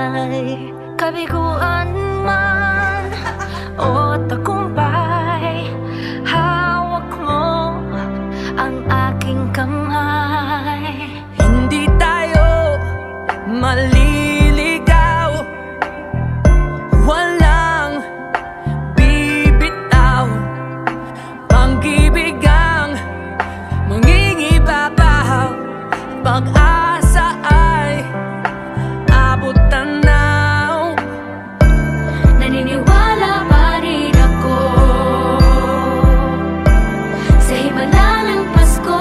buhay, kabiguan man o tagumpay, hawak mo ang aking kamay. Hindi tayo maliligaw, walang bibitaw, pag-ibig ang mangingibabaw, pag-asa ay abot tanaw. Naniniwala pa rin ako sa himala ng Pasko,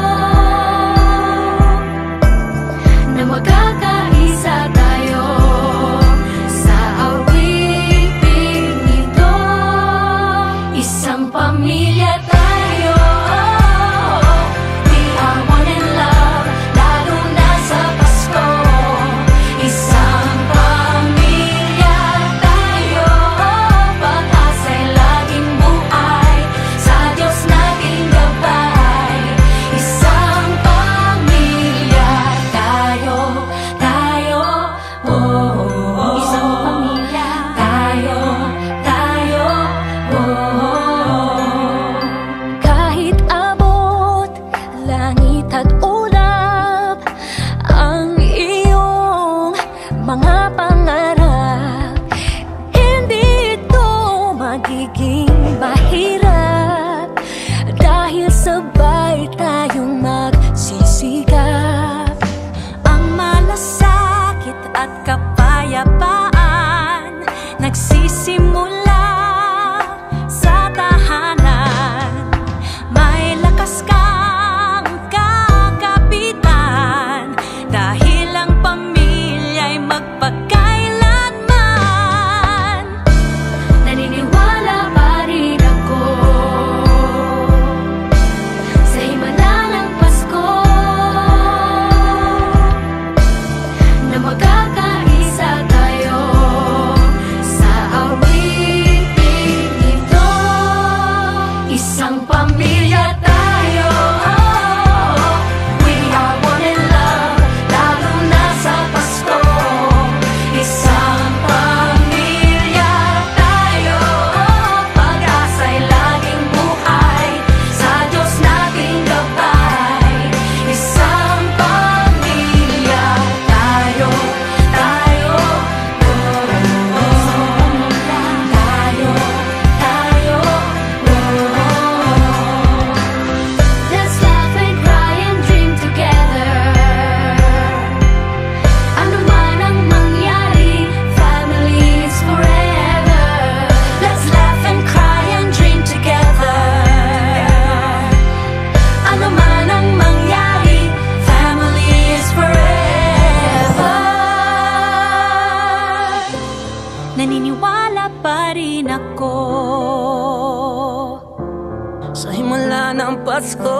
na magkakaisa tayo sa awiting ito. Isang pamilya tayo, we are one in love, lalo na sa Pasko. Isang pamilya tayo, pag-asa'y laging buhay, sa Diyos nating gabay. Isang pamilya tayo, oh, isang pamilya tayo, oh. Kahit abot langit at ulap ang iyong mga pangarap, hindi ito magiging mahirap, dahil sabay tayong magsisikap. Ang malasakit at kapayapaan nagsisimula sa tahanan. May lakas kang kakapitan, dahil ang pamilya'y magpakailanman. Naniniwala pa rin ako sa himala ng Pasko, na magkakaisa tayo sa awiting ito. Isang pamilya tayo, we are one in love, lalo na sa Pasko. Isang pamilya tayo, pag-asa'y laging buhay, sa Diyos nating gabay. Isang pamilya tayo, oh, isang pamilya tayo, oh. Let's laugh and cry and dream together. Ano man ang mangyari, family is forever. Let's laugh and cry and dream together. Ano man ang mangyari, family is forever. Naniniwala pa rin ako Sa himala ng Pasko,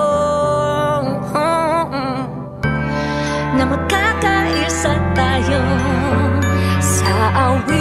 na magkakaisa tayo sa awit